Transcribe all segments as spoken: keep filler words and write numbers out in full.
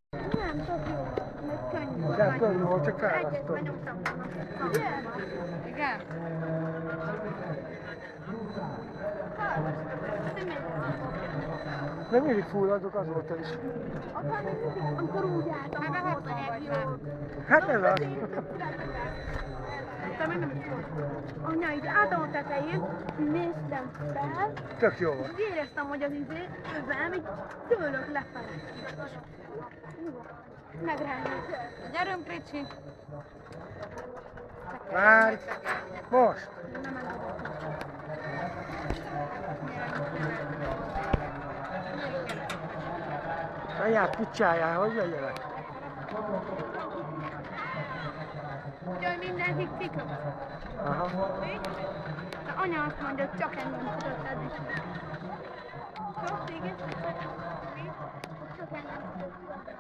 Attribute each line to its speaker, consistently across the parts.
Speaker 1: Nem, tök jó, meg könnyű.
Speaker 2: De könnyű volt, csak
Speaker 1: Egyet
Speaker 2: felrasztott.
Speaker 1: benyomtam.
Speaker 3: Igen?
Speaker 2: Meg mindig fulladok, azóta is.
Speaker 1: Amikor úgy álltam,
Speaker 3: Ebben
Speaker 1: akkor volt a
Speaker 3: hatvan vagy
Speaker 1: legjobb.
Speaker 2: Hát ez az.
Speaker 1: Te meg nem is volt. Anya, így álltam a tetején, néztem fel,
Speaker 2: Tök jó volt.
Speaker 1: és éreztem, hogy az izé, övelem, így tőlök lefele. Megrázom.
Speaker 3: Gyerünk, Ricsi!
Speaker 2: Várj! Most!
Speaker 1: Nem engedett.
Speaker 2: Anyád picsájál, hogy jöjjenek?
Speaker 1: Úgyhogy mindenki kikap.
Speaker 2: Aha.
Speaker 1: De anya azt mondja, hogy csak engem tudott eddig. Csak téged? Csak engem tudott.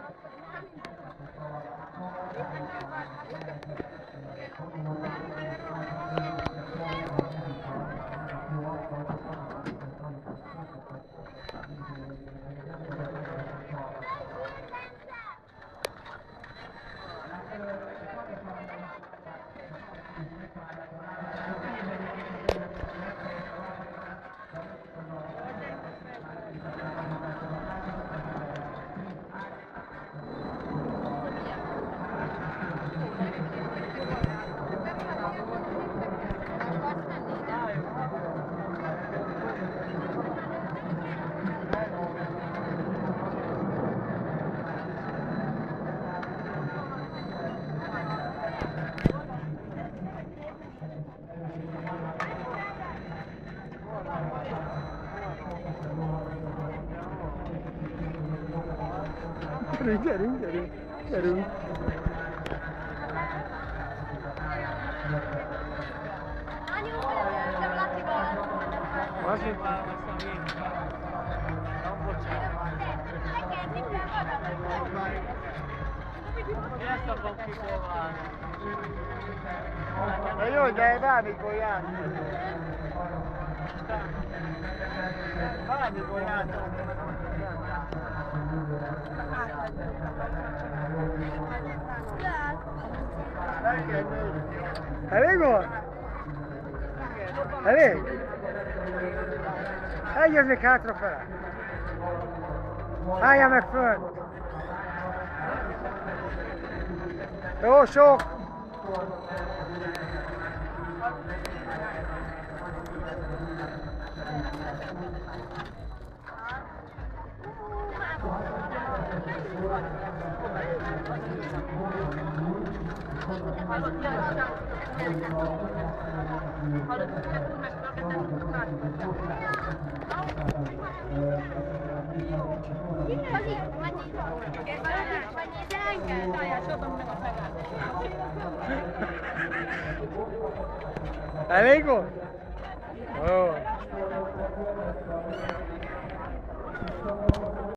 Speaker 2: Gyerünk, gyerünk, gyerünk, gyerünk.
Speaker 1: Anyu, nem Lacival.
Speaker 2: Az itt? Na jó, de bármikor játszol. Bármikor játszol. Elég volt? Elég? Egyez még hátrafele. Állja meg fönt. Jó, sok. Elég volt? Jó.